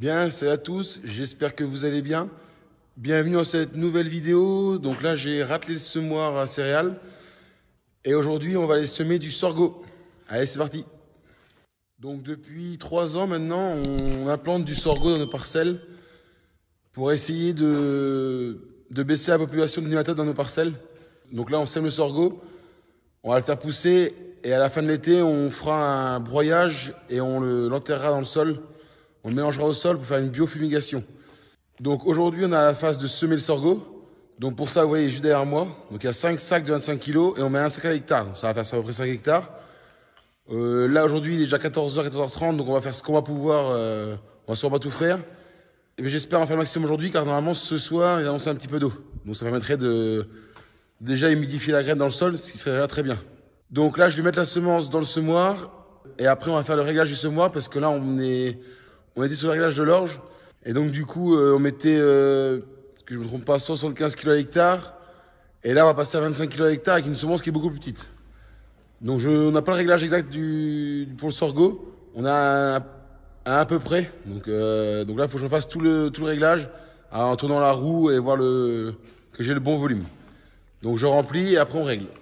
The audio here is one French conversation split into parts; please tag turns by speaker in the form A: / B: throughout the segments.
A: Bien, salut à tous, j'espère que vous allez bien. Bienvenue dans cette nouvelle vidéo. Donc là, j'ai raclé le semoir à céréales. Et aujourd'hui, on va aller semer du sorgho. Allez, c'est parti. Donc depuis 3 ans maintenant, on implante du sorgho dans nos parcelles pour essayer de baisser la population de nématodes dans nos parcelles. Donc là, on sème le sorgho, on va le faire pousser et à la fin de l'été, on fera un broyage et on l'enterrera dans le sol. On le mélangera au sol pour faire une biofumigation. Donc aujourd'hui, on a la phase de semer le sorgho. Donc pour ça, vous voyez, juste derrière moi, donc il y a 5 sacs de 25 kg et on met un sac à l'hectare. Donc ça va faire à peu près 5 hectares. Là aujourd'hui, il est déjà 14h, 14h30, donc on va faire ce qu'on va pouvoir. On va sûrement pas tout faire. Et j'espère en faire le maximum aujourd'hui, car normalement ce soir, il a annoncé un petit peu d'eau. Donc ça permettrait de déjà humidifier la graine dans le sol, ce qui serait déjà très bien. Donc là, je vais mettre la semence dans le semoir et après on va faire le réglage du semoir parce que là on était sur le réglage de l'orge. Et donc du coup, on mettait, que je ne me trompe pas, 175 kg à l'hectare. Et là, on va passer à 25 kg à l'hectare avec une semence qui est beaucoup plus petite. Donc on n'a pas le réglage exact pour le sorgho. On a à peu près. Donc là, il faut que je fasse tout le réglage en tournant la roue et voir que j'ai le bon volume. Donc je remplis et après on règle.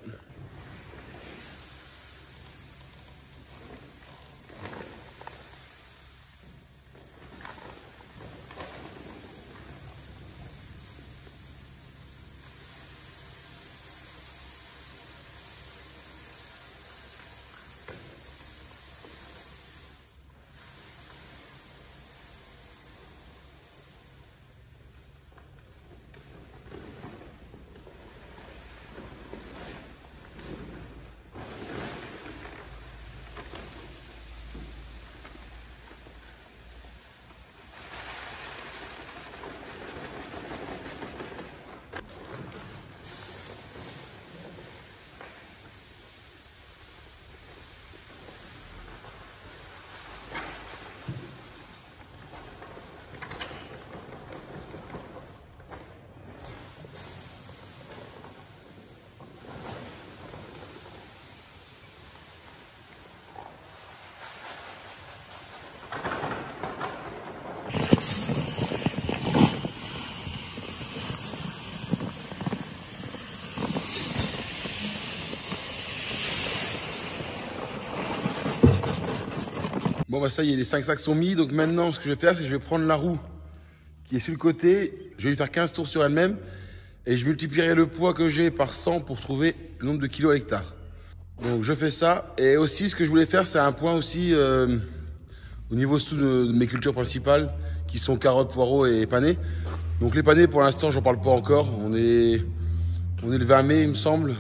A: Bon bah ça y est, les 5 sacs sont mis. Donc maintenant, ce que je vais faire, c'est que je vais prendre la roue qui est sur le côté. Je vais lui faire 15 tours sur elle-même. Et je multiplierai le poids que j'ai par 100 pour trouver le nombre de kilos à l'hectare. Donc je fais ça. Et aussi, ce que je voulais faire, c'est un point aussi au niveau de mes cultures principales, qui sont carottes, poireaux et panais. Donc les panais, pour l'instant, j'en parle pas encore. On est le 20 mai, il me semble,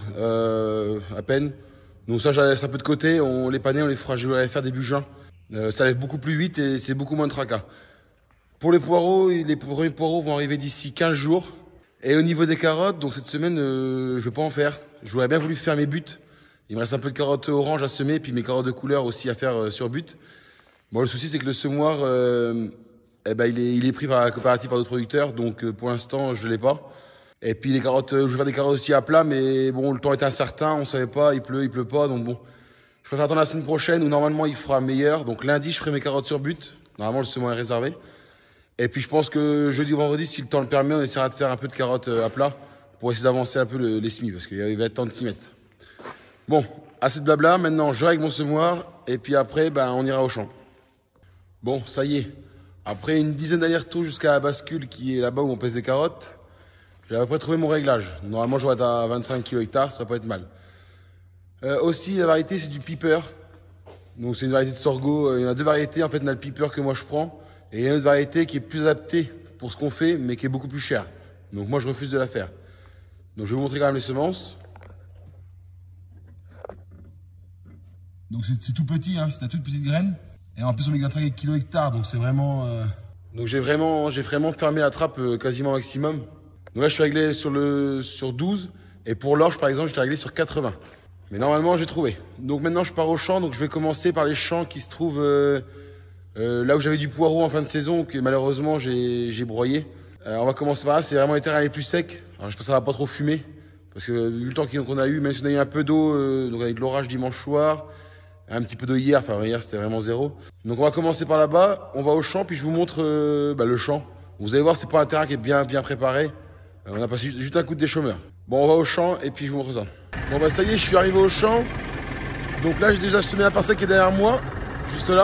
A: à peine. Donc ça, je laisse un peu de côté. Les panais, je vais les faire début juin. Ça lève beaucoup plus vite et c'est beaucoup moins de tracas. Pour les poireaux, les premiers poireaux vont arriver d'ici 15 jours. Et au niveau des carottes, donc cette semaine, je vais pas en faire. J'aurais bien voulu faire mes buts. Il me reste un peu de carottes orange à semer, puis mes carottes de couleur aussi à faire sur but. Bon, le souci, c'est que le semoir, il est pris par la coopérative, par d'autres producteurs. Donc pour l'instant, je l'ai pas. Et puis les carottes, je vais faire des carottes aussi à plat, mais bon, le temps était incertain, on savait pas, il pleut pas, donc bon. Je préfère attendre la semaine prochaine où normalement il fera meilleur. Donc lundi, je ferai mes carottes sur but. Normalement, le semoir est réservé. Et puis je pense que jeudi ou vendredi, si le temps le permet, on essaiera de faire un peu de carottes à plat pour essayer d'avancer un peu les semis parce qu'il va être temps de s'y mettre. Bon, assez de blabla. Maintenant, je règle mon semoir et puis après, on ira au champ. Bon, ça y est. Après une dizaine d'allers-retours jusqu'à la bascule qui est là-bas où on pèse des carottes, j'ai à peu près trouvé mon réglage. Normalement, je dois être à 25 kg hectare, ça va pas être mal. Aussi, la variété, c'est du piper. Donc, c'est une variété de sorgho. Il y en a 2 variétés. En fait, on a le piper que moi je prends. Et il y a une autre variété qui est plus adaptée pour ce qu'on fait, mais qui est beaucoup plus chère. Donc, moi, je refuse de la faire. Donc, je vais vous montrer quand même les semences. Donc, c'est tout petit, hein. C'est une toute petite graine. Et en plus, on met 25 kg hectare. Donc, c'est vraiment. Donc, j'ai vraiment fermé la trappe quasiment maximum. Donc là, je suis réglé sur 12. Et pour l'orge, par exemple, j'étais réglé sur 80. Mais normalement, j'ai trouvé. Donc maintenant, je pars au champ. Donc je vais commencer par les champs qui se trouvent là où j'avais du poireau en fin de saison, que malheureusement, j'ai broyé. On va commencer par là. C'est vraiment les terrains les plus secs. Alors, je pense que ça va pas trop fumer. Parce que vu le temps qu'on a eu, même si on a eu un peu d'eau, donc avec l'orage dimanche soir, Un petit peu d'eau hier, enfin hier c'était vraiment zéro. Donc on va commencer par là-bas, on va au champ, puis je vous montre le champ. Vous allez voir, c'est pas un terrain qui est bien préparé. On a passé juste un coup de déchômeur. Bon, on va au champ et puis je vous montre ça. Bon bah ça y est, je suis arrivé au champ. Donc là j'ai déjà semé la parcelle qui est derrière moi, juste là.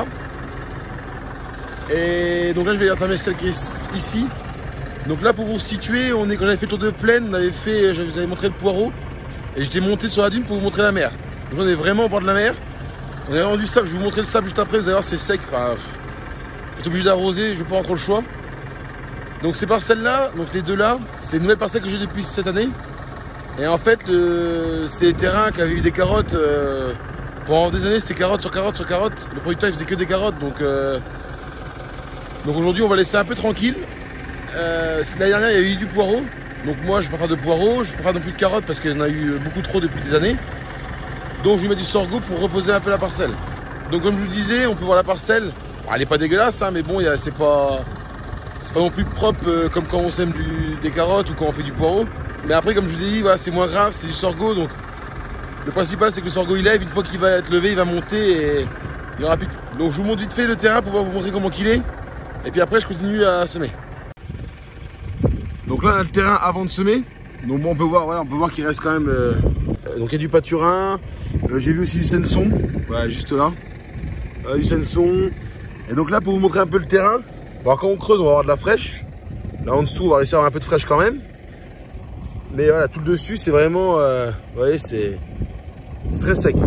A: Et donc là je vais entamer celle qui est ici. Donc là pour vous situer, quand j'avais fait le tour de plaine, je vous avais montré le poireau. Et j'étais monté sur la dune pour vous montrer la mer. Donc on est vraiment au bord de la mer. On est rendu sable, je vais vous montrer le sable juste après, vous allez voir c'est sec. Enfin, je suis obligé d'arroser, je vais pas avoir trop le choix. Donc ces parcelles-là, donc les deux là, c'est une nouvelle parcelle que j'ai depuis cette année. Et en fait, c'est des terrains qui avaient eu des carottes. Pendant des années, c'était carottes sur carottes sur carottes. Le producteur il faisait que des carottes. Donc aujourd'hui, on va laisser un peu tranquille. L'année dernière, il y a eu du poireau. Donc moi, je ne vais pas faire de poireau, je ne vais pas faire non plus de carottes parce qu'il y en a eu beaucoup trop depuis des années. Donc je vais mettre du sorgho pour reposer un peu la parcelle. Donc comme je vous disais, on peut voir la parcelle. Bon, elle n'est pas dégueulasse, hein, mais bon, c'est pas non plus propre comme quand on sème des carottes ou quand on fait du poireau. Mais après, comme je vous ai dit, voilà, c'est moins grave, c'est du sorgho. Donc le principal, c'est que le sorgho il lève. Une fois qu'il va être levé, il va monter et il y aura plus. Donc je vous montre vite fait le terrain pour vous montrer comment il est. Et puis après, je continue à semer. Donc là, on a le terrain avant de semer. Donc bon, on peut voir qu'il reste quand même. Donc il y a du pâturin. J'ai vu aussi du senson. Voilà, juste là. Du senson. Et donc là, pour vous montrer un peu le terrain. Alors quand on creuse, on va avoir de la fraîche. Là en dessous, on va essayer d'avoir un peu de fraîche quand même. Mais voilà, tout le dessus, c'est vraiment. Vous voyez, c'est très sec.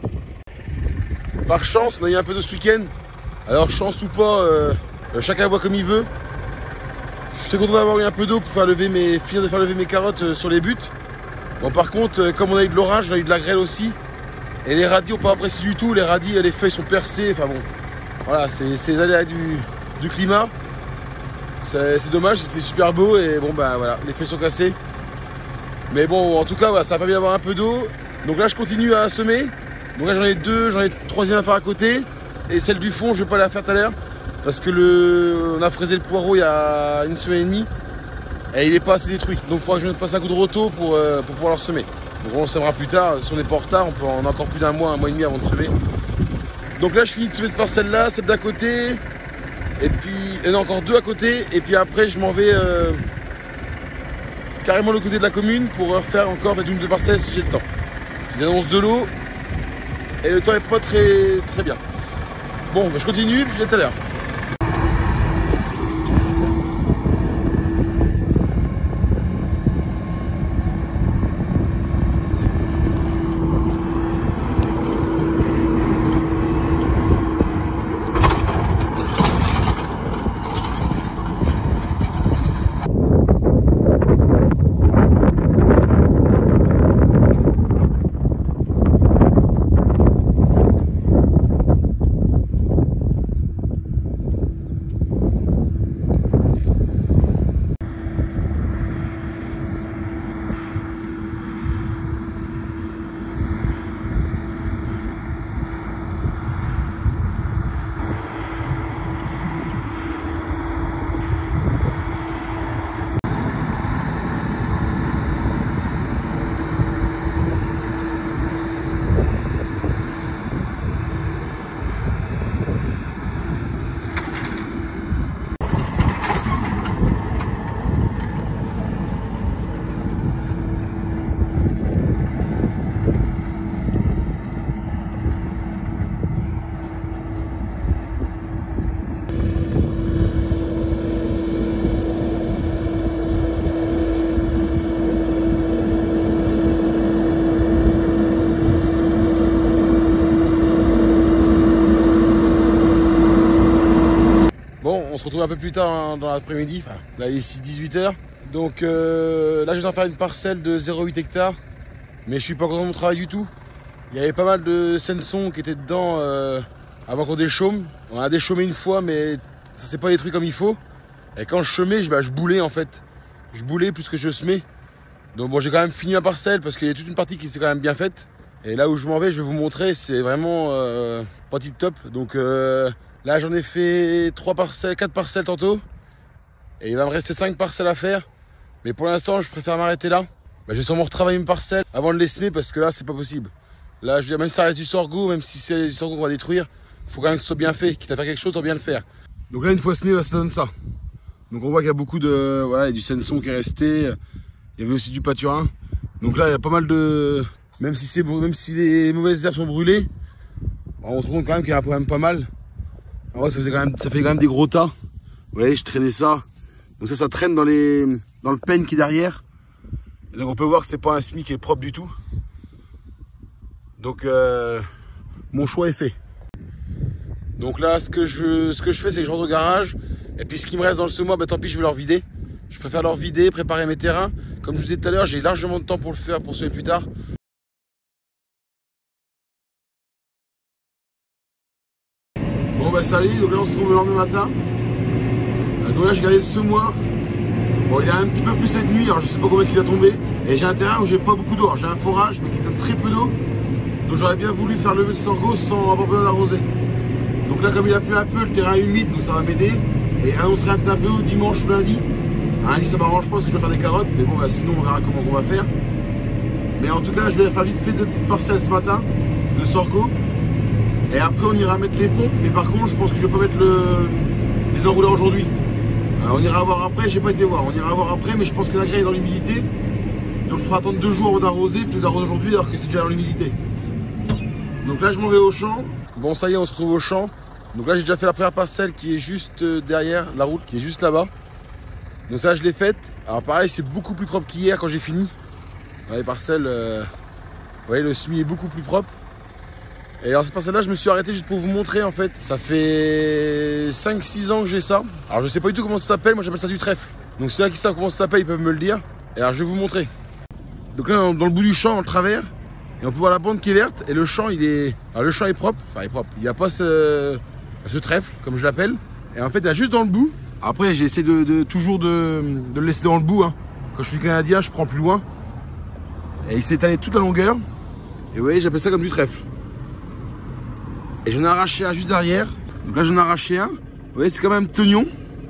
A: Par chance, on a eu un peu de ce week-end. Alors chance ou pas, chacun voit comme il veut. Je suis content d'avoir eu un peu d'eau pour finir de faire lever mes carottes sur les buts. Bon par contre, comme on a eu de l'orage, on a eu de la grêle aussi. Et les radis n'ont pas apprécié du tout. Les radis, les feuilles sont percées. Enfin bon, voilà, c'est les aléas du climat. C'est dommage, c'était super beau. Et bon bah voilà, les feuilles sont cassées. Mais bon, en tout cas, voilà, ça a permis d'avoir un peu d'eau. Donc là, je continue à semer. Donc là, j'en ai deux, j'en ai une troisième à faire à côté. Et celle du fond, je ne vais pas la faire tout à l'heure. Parce que on a fraisé le poireau il y a une semaine et demie. Et il n'est pas assez détruit. Donc il faudra que je me passe un coup de roto pour pouvoir le semer. Donc on le semera plus tard. Si on n'est pas en retard, on a encore plus d'un mois et demi avant de semer. Donc là, je finis de semer cette parcelle-là, celle d'à côté. Et puis, il y en a encore deux à côté. Et puis après, je m'en vais carrément le côté de la commune pour refaire encore une ou deux parcelles si j'ai le temps. Ils annoncent de l'eau. Et le temps est pas très bien. Bon, bah, je continue, puis je dis à tout à l'heure. On se retrouve un peu plus tard dans l'après-midi, enfin, là il est 18h. Donc là je viens d'en faire une parcelle de 0,8 hectares, mais je suis pas content de mon travail du tout. Il y avait pas mal de senson qui étaient dedans avant qu'on déchaume. On a déchaumé une fois, mais ça s'est pas détruit comme il faut. Et quand je semais, je boulais en fait. Je boulais plus que je semais. Donc bon, j'ai quand même fini ma parcelle parce qu'il y a toute une partie qui s'est quand même bien faite. Et là où je m'en vais, je vais vous montrer, c'est vraiment pas tip top. Donc là j'en ai fait 4 parcelles tantôt. Et il va me rester 5 parcelles à faire. Mais pour l'instant, je préfère m'arrêter là. Je vais sûrement retravailler mes parcelles avant de les semer parce que là, c'est pas possible. Là, je veux dire, même si ça reste du sorgho, même si c'est du sorgho qu'on va détruire, faut quand même que ce soit bien fait. Quitte à faire quelque chose, on doit bien le faire. Donc là, une fois semé, ça donne ça. Donc on voit qu'il y a beaucoup de... Voilà, il y a du senson qui est resté. Il y avait aussi du pâturin. Donc là, il y a pas mal de... Même si les mauvaises herbes sont brûlées, on se rend compte quand même qu'il y en a quand même pas mal. En vrai, ça fait quand même des gros tas. Vous voyez, je traînais ça. Donc ça traîne dans le peigne qui est derrière. Et donc on peut voir que c'est pas un semis qui est propre du tout. Donc mon choix est fait. Donc là, ce que je fais, c'est que je rentre au garage. Et puis ce qui me reste dans le semoir, bah, tant pis, je vais leur vider. Je préfère leur vider, préparer mes terrains. Comme je vous disais tout à l'heure, j'ai largement de temps pour le faire, pour semer plus tard. Bon bah salut, donc là on se retrouve le lendemain matin. Donc là j'ai gardé le semoir. Bon, il est un petit peu plus cette nuit, alors je sais pas combien il a tombé. Et j'ai un terrain où j'ai pas beaucoup d'eau. J'ai un forage mais qui donne très peu d'eau. Donc j'aurais bien voulu faire lever le sorgho sans avoir besoin d'arroser. Donc là comme il a plu un peu, le terrain est humide, donc ça va m'aider. Et annoncerait un peu dimanche ou lundi. Lundi ça m'arrange pas parce que je vais faire des carottes, mais bon bah sinon on verra comment on va faire. Mais en tout cas je vais faire vite fait 2 petites parcelles ce matin de sorgho. Et après on ira mettre les pompes, mais par contre je pense que je vais pas mettre les enrouleurs aujourd'hui. On ira voir après, j'ai pas été voir, on ira voir après, mais je pense que la graine est dans l'humidité. Donc il faudra attendre 2 jours avant d'arroser, plutôt d'arroser aujourd'hui alors que c'est déjà dans l'humidité. Donc là je m'en vais au champ. Bon ça y est, on se retrouve au champ. Donc là j'ai déjà fait la première parcelle qui est juste derrière la route, qui est juste là-bas. Donc ça je l'ai faite. Alors pareil, c'est beaucoup plus propre qu'hier quand j'ai fini. Les parcelles, vous voyez, le semis est beaucoup plus propre. Et alors cette parcelle là je me suis arrêté juste pour vous montrer en fait. Ça fait 5-6 ans que j'ai ça. Alors je sais pas du tout comment ça s'appelle, moi j'appelle ça du trèfle. Donc ceux qui savent comment ça s'appelle ils peuvent me le dire. Et alors je vais vous montrer. Donc là dans le bout du champ, en travers, et on peut voir la bande qui est verte. Et le champ il est. Alors le champ est propre, enfin il est propre. Il n'y a pas ce trèfle comme je l'appelle. Et en fait il y a juste dans le bout. Après j'ai essayé toujours de le laisser dans le bout. Hein. Quand je suis canadien je prends plus loin. Et il s'est étalé toute la longueur. Et vous voyez j'appelle ça comme du trèfle. Et j'en ai arraché un juste derrière. Donc là j'en ai arraché un. Vous voyez c'est quand même tegnon.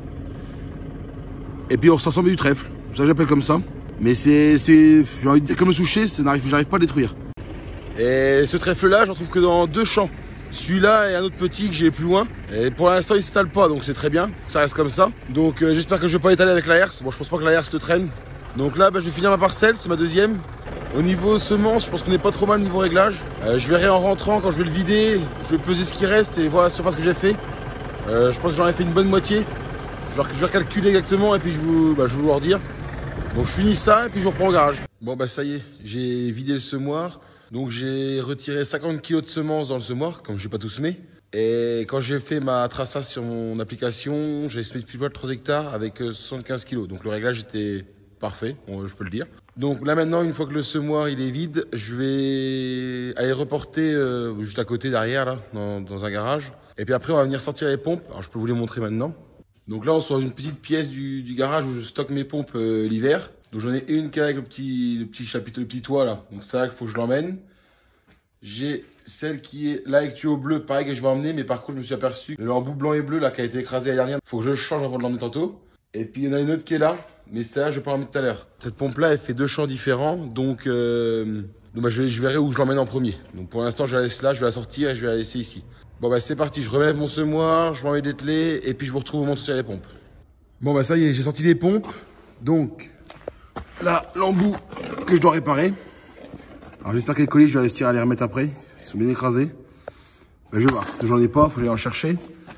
A: Et puis on s'en met du trèfle. Ça j'appelle comme ça. Mais c'est j'ai envie de dire comme le souché, j'arrive pas à le détruire. Et ce trèfle là j'en trouve que dans 2 champs. Celui-là et un autre petit que j'ai plus loin. Et pour l'instant il s'étale pas donc c'est très bien. Ça reste comme ça. Donc j'espère que je vais pas l'étaler avec la herse. Bon je pense pas que la herse le traîne. Donc là bah, je vais finir ma parcelle, c'est ma deuxième. Au niveau semence, je pense qu'on est pas trop mal niveau réglage. Je verrai en rentrant quand je vais le vider, je vais peser ce qui reste et voir la surface que j'ai fait. Je pense que j'en ai fait une bonne moitié. Je vais recalculer exactement et puis je vais vous le redire. Donc je finis ça et puis je reprends au garage. Bon bah ça y est, j'ai vidé le semoir. Donc j'ai retiré 50 kg de semences dans le semoir, comme je n'ai pas tout semé. Et quand j'ai fait ma traçage sur mon application, j'ai semé pile poil 3 hectares avec 75 kg. Donc le réglage était parfait, je peux le dire. Donc là maintenant, une fois que le semoir il est vide, je vais aller le reporter juste à côté derrière là, dans un garage. Et puis après on va venir sortir les pompes. Alors je peux vous les montrer maintenant. Donc là on se trouve une petite pièce du garage où je stocke mes pompes l'hiver. Donc j'en ai une qui est avec le petit chapiteau, le petit toit là. Donc ça il faut que je l'emmène. J'ai celle qui est là avec tuyau bleu, pareil que je vais emmener. Mais par contre je me suis aperçu que l'embout blanc et bleu là qui a été écrasé la dernière, il faut que je le change avant de l'emmener tantôt. Et puis il y en a une autre qui est là. Mais ça, je vais pas en mettre tout à l'heure. Cette pompe-là, elle fait 2 champs différents. Donc bah, je verrai où je l'emmène en premier. Donc pour l'instant, je la laisse là, je vais la sortir et je vais la laisser ici. Bon bah c'est parti, je relève mon semoir, je m'en mets dételé et puis je vous retrouve au moment de sortir les pompes. Bon bah ça y est, j'ai sorti les pompes. Donc là, l'embout que je dois réparer. Alors j'espère que les colis, je vais réussir à les remettre après. Ils sont bien écrasés. Bah, je vais voir, j'en ai pas, faut aller en chercher.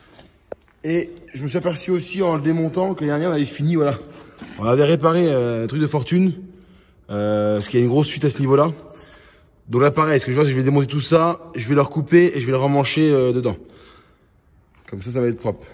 A: Et je me suis aperçu aussi en le démontant que l'année dernière, on avait fini, voilà. On avait réparé un truc de fortune, parce qu'il y a une grosse fuite à ce niveau-là. Donc là, pareil, ce que je vois, c'est que je vais démonter tout ça, je vais le recouper et je vais le remancher dedans. Comme ça va être propre.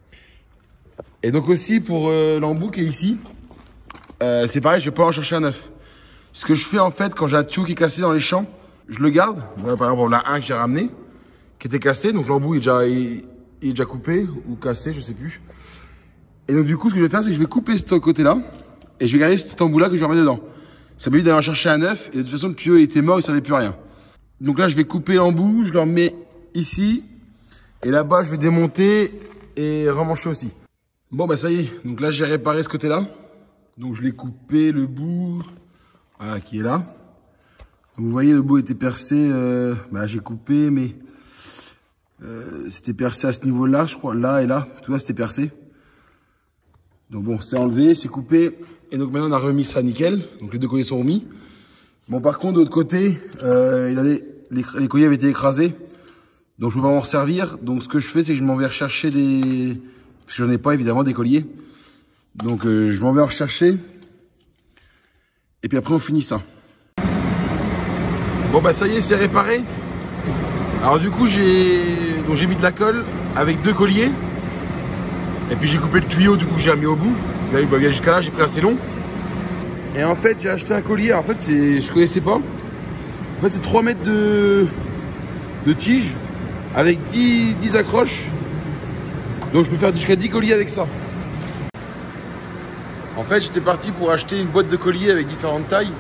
A: Et donc aussi, pour l'embout qui est ici, c'est pareil, je vais pas en chercher un neuf. Ce que je fais en fait, quand j'ai un tuyau qui est cassé dans les champs, je le garde. Voilà, par exemple, là, un que j'ai ramené, qui était cassé, donc l'embout il est déjà coupé ou cassé, je sais plus. Et donc du coup, ce que je vais faire, c'est que je vais couper ce côté-là et je vais garder cet embout-là que je vais remettre dedans. Ça m'évite d'aller en chercher un neuf et de toute façon, le tuyau il était mort, il ne servait plus à rien. Donc là, je vais couper l'embout, je le remets ici et là-bas, je vais démonter et remancher aussi. Bon, bah ça y est. Donc là, j'ai réparé ce côté-là. Donc je l'ai coupé, le bout, voilà, qui est là. Vous voyez, le bout était percé, j'ai coupé, mais c'était percé à ce niveau-là, je crois, là et là, tout ça c'était percé. Donc bon, c'est enlevé, c'est coupé, et donc maintenant on a remis ça nickel, donc les deux colliers sont remis. Bon, par contre, de l'autre côté, les colliers avaient été écrasés, donc je peux pas m'en servir. Donc ce que je fais, c'est que je m'en vais rechercher parce que j'en ai pas évidemment des colliers. Donc je m'en vais en rechercher, et puis après on finit ça. Bon ça y est, c'est réparé. Alors du coup j'ai mis de la colle avec 2 colliers. Et puis j'ai coupé le tuyau, du coup j'ai mis au bout. Là il va jusqu'à là, j'ai pris assez long. Et en fait j'ai acheté un collier, en fait je connaissais pas. En fait c'est 3 mètres de tige avec 10 accroches. Donc je peux faire jusqu'à 10 colliers avec ça. En fait j'étais parti pour acheter une boîte de colliers avec différentes tailles.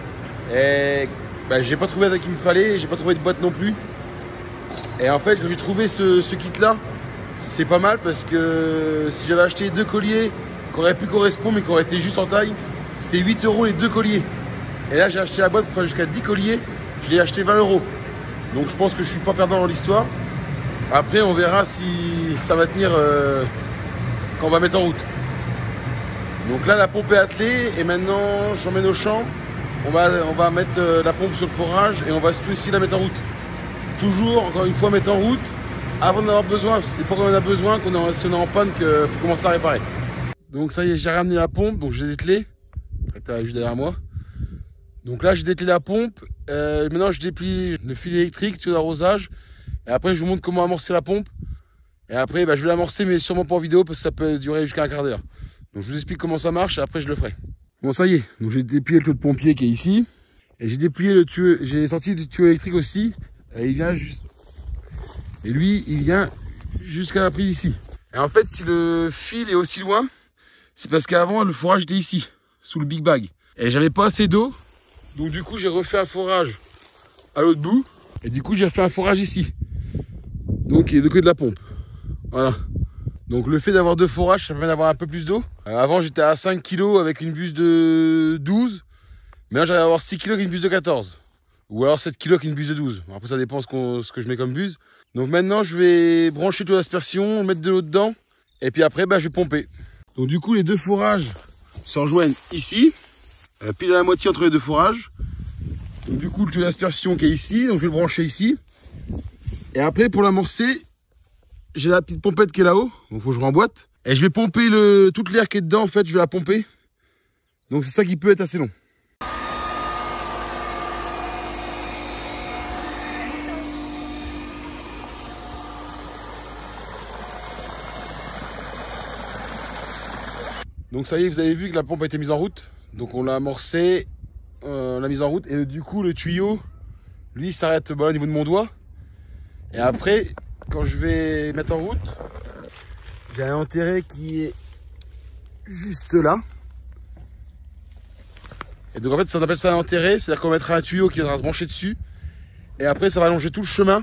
A: Et j'ai pas trouvé la taille qu'il me fallait, j'ai pas trouvé de boîte non plus. Et en fait quand j'ai trouvé ce kit là, c'est pas mal parce que si j'avais acheté 2 colliers qui auraient pu correspondre mais qui auraient été juste en taille, c'était 8 € les 2 colliers. Et là j'ai acheté la boîte pour faire jusqu'à 10 colliers, je l'ai acheté 20 €. Donc je pense que je suis pas perdant dans l'histoire. Après on verra si ça va tenir quand on va mettre en route. Donc là la pompe est attelée et maintenant j'emmène au champ. On va mettre la pompe sur le forage et on va aussi la mettre en route. Toujours, encore une fois, mettre en route avant d'en avoir besoin. C'est pas quand on en a besoin si on est en panne qu'il faut commencer à réparer. Donc ça y est, j'ai ramené la pompe, donc j'ai dételé. Elle est juste derrière moi. Donc là j'ai dételé la pompe. Maintenant je déplie le fil électrique, tuyau d'arrosage. Et après je vous montre comment amorcer la pompe. Et après je vais l'amorcer mais sûrement pas en vidéo parce que ça peut durer jusqu'à un quart d'heure. Donc je vous explique comment ça marche et après je le ferai. Bon ça y est, donc j'ai déplié le tuyau de pompier qui est ici. Et j'ai déplié le tuyau, j'ai sorti le tuyau électrique aussi. Et il vient juste. Et lui, il vient jusqu'à la prise ici. Et en fait, si le fil est aussi loin, c'est parce qu'avant le forage était ici, sous le big bag. Et j'avais pas assez d'eau. Donc du coup j'ai refait un forage à l'autre bout. Et du coup j'ai refait un forage ici. Donc il est de côté de la pompe. Voilà. Donc le fait d'avoir 2 forages, ça permet d'avoir un peu plus d'eau. Avant j'étais à 5 kg avec une buse de 12. Maintenant j'allais avoir 6 kg avec une buse de 14. Ou alors 7 kg avec une buse de 12. Après ça dépend ce que je mets comme buse. Donc maintenant je vais brancher toute l'aspersion, mettre de l'eau dedans. Et puis après je vais pomper. Donc du coup les 2 forages se rejoignent ici. Pile à la moitié entre les 2 forages. Donc, du coup le tuyau d'aspersion qui est ici. Donc je vais le brancher ici. Et après pour l'amorcer, j'ai la petite pompette qui est là-haut. Donc il faut que je remboîte. Et je vais pomper toute l'air qui est dedans en fait. Je vais la pomper. Donc c'est ça qui peut être assez long. Donc ça y est, vous avez vu que la pompe a été mise en route. Donc on l'a amorcé, on l'a mise en route. Et du coup le tuyau, lui il s'arrête au niveau de mon doigt. Et après, quand je vais mettre en route, j'ai un enterré qui est juste là. Et donc en fait ça on appelle ça un enterré, c'est-à-dire qu'on mettra un tuyau qui viendra se brancher dessus. Et après ça va allonger tout le chemin.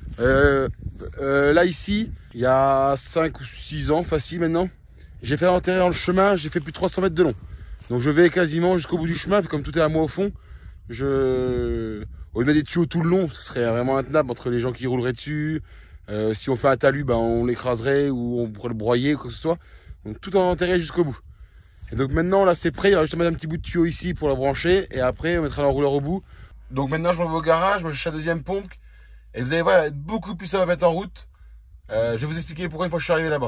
A: Là ici, il y a 5 ou 6 ans, facile maintenant. J'ai fait enterrer dans le chemin, j'ai fait plus de 300 mètres de long. Donc je vais quasiment jusqu'au bout du chemin, puis comme tout est à moi au fond, au lieu de mettre des tuyaux tout le long, ce serait vraiment intenable entre les gens qui rouleraient dessus. Si on fait un talus, on l'écraserait ou on pourrait le broyer ou quoi que ce soit. Donc tout en enterré jusqu'au bout. Et donc maintenant là c'est prêt, il y aura juste à mettre un petit bout de tuyau ici pour la brancher et après on mettra l'enrouleur au bout. Donc maintenant je m'en vais au garage, je cherche la deuxième pompe et vous allez voir, il va être beaucoup plus simple à mettre en route. Je vais vous expliquer pourquoi une fois que je suis arrivé là-bas.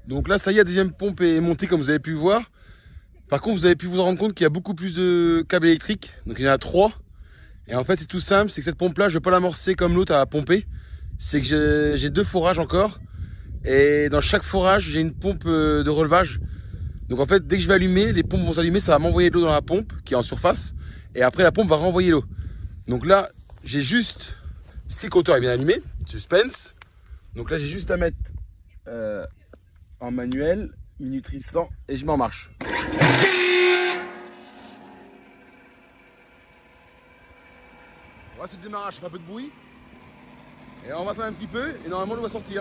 A: Donc là, ça y est, la deuxième pompe est montée comme vous avez pu le voir. Par contre, vous avez pu vous rendre compte qu'il y a beaucoup plus de câbles électriques. Donc il y en a 3. Et en fait, c'est tout simple, c'est que cette pompe-là, je ne vais pas l'amorcer comme l'autre à pomper. C'est que j'ai 2 forages encore. Et dans chaque forage, j'ai une pompe de relevage. Donc en fait, dès que je vais allumer, les pompes vont s'allumer, ça va m'envoyer de l'eau dans la pompe qui est en surface. Et après, la pompe va renvoyer l'eau. Donc là, j'ai juste, si le compteur est bien allumé, suspense. Donc là, j'ai juste à mettre en manuel, minuterie 100, et je mets en marche. Voilà, c'est le démarrage, ça fait un peu de bruit. Et on va attendre un petit peu, et normalement, l'eau va sortir.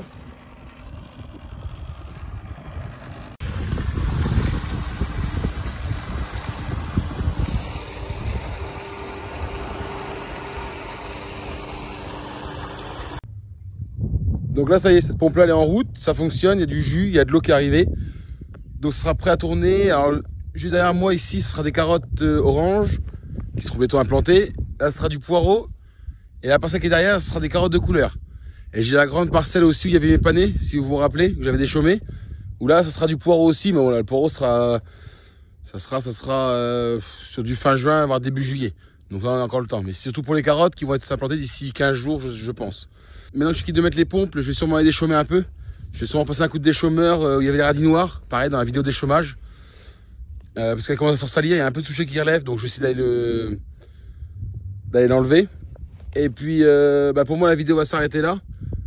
A: Donc là, ça y est, cette pompe-là, elle est en route, ça fonctionne, il y a du jus, il y a de l'eau qui est arrivée. Donc ce sera prêt à tourner. Alors, juste derrière moi, ici, ce sera des carottes oranges qui seront bientôt implantées. Là, ce sera du poireau. Et la parcelle qui est derrière, ce sera des carottes de couleur. Et j'ai la grande parcelle aussi où il y avait mes panais, si vous vous rappelez, où j'avais des chômés. Où là, ça sera du poireau aussi, mais bon, là, le poireau sera sur du fin juin, voire début juillet. Donc là, on a encore le temps. Mais surtout pour les carottes qui vont être implantées d'ici 15 jours, je pense. Maintenant que je quitte de mettre les pompes, je vais sûrement aller déchaumer un peu. Je vais sûrement passer un coup de déchaumeur où il y avait les radis noirs, pareil dans la vidéo déchaumage. Parce qu'elle commence à s'en salir, il y a un peu de souché qui relève, donc je vais essayer d'aller l'enlever. Et puis pour moi la vidéo va s'arrêter là.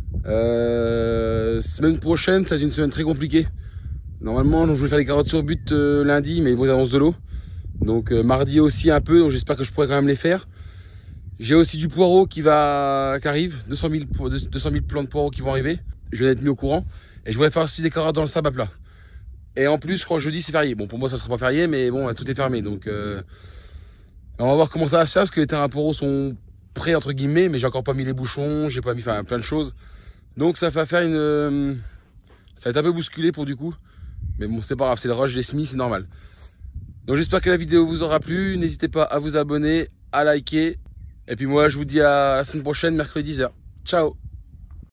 A: Semaine prochaine, ça va être une semaine très compliquée. Normalement, donc, je vais faire les carottes sur but lundi, mais ils vont annoncer de l'eau. Donc mardi aussi un peu, donc j'espère que je pourrai quand même les faire. J'ai aussi du poireau qui arrive, 200 000 plants de poireaux qui vont arriver. Je vais être mis au courant. Et je voudrais faire aussi des carottes dans le sable à plat. Et en plus, je crois que jeudi c'est férié. Bon, pour moi ça ne sera pas férié, mais bon, tout est fermé. Donc on va voir comment ça va se faire, parce que les terrains à poireaux sont prêts entre guillemets, mais j'ai encore pas mis les bouchons, j'ai pas mis plein de choses. Donc ça va faire ça va être un peu bousculé pour du coup. Mais bon, c'est pas grave, c'est le rush des semis, c'est normal. Donc j'espère que la vidéo vous aura plu. N'hésitez pas à vous abonner, à liker. Et puis moi, je vous dis à la semaine prochaine, mercredi 10h. Ciao!